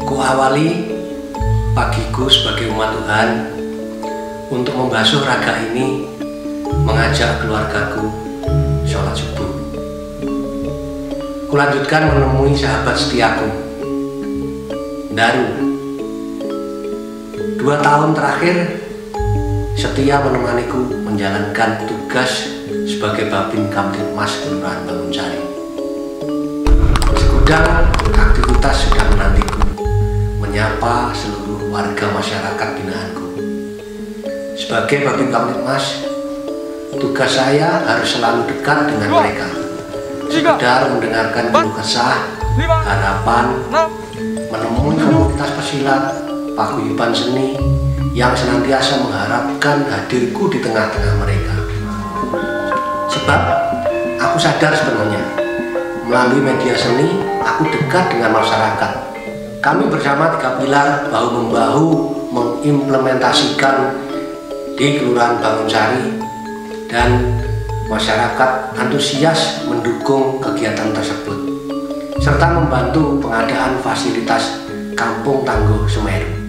Ku awali pagiku sebagai umat Tuhan untuk membasuh raga ini, mengajak keluargaku sholat subuh. Kulanjutkan menemui sahabat setiaku, Daru. 2 tahun terakhir setia menemaniku menjalankan tugas sebagai Babin Kamtibmas Kelurahan Bangunsari. Segudang aktivitas sudah menantiku, menyapa seluruh warga masyarakat binaanku. Sebagai Babin Kamtibmas, tugas saya harus selalu dekat dengan mereka, sekedar mendengarkan keluh kesah, harapan, menemui komunitas pesilat, paguyuban seni yang senantiasa mengharapkan hadirku di tengah-tengah mereka. Sebab aku sadar sebenarnya, melalui media seni aku dekat dengan masyarakat. Kami bersama 3 pilar bahu-membahu mengimplementasikan di Kelurahan Bangunsari, dan masyarakat antusias mendukung kegiatan tersebut serta membantu pengadaan fasilitas Kampung Tangguh Semeru.